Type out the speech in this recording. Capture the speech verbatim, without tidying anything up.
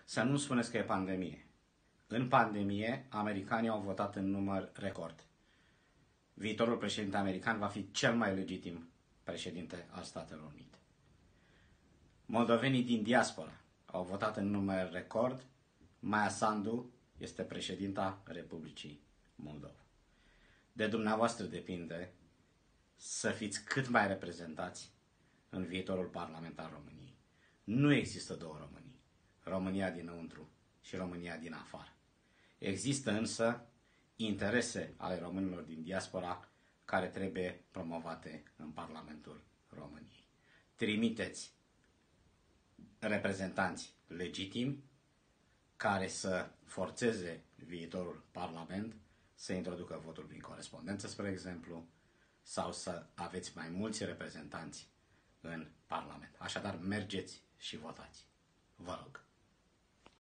Să nu spuneți că e pandemie. În pandemie, americanii au votat în număr record. Viitorul președinte american va fi cel mai legitim președinte al Statelor Unite. Moldovenii din diaspora au votat în număr record. Maia Sandu este președinta Republicii Moldova. De dumneavoastră depinde să fiți cât mai reprezentați în viitorul parlament al României. Nu există două Românii. România dinăuntru și România din afară. Există însă interese ale românilor din diaspora care trebuie promovate în Parlamentul României. Trimiteți reprezentanți legitimi care să forțeze viitorul Parlament să introducă votul prin corespondență, spre exemplu, sau să aveți mai mulți reprezentanți în Parlament. Așadar, mergeți și votați. Vă rog.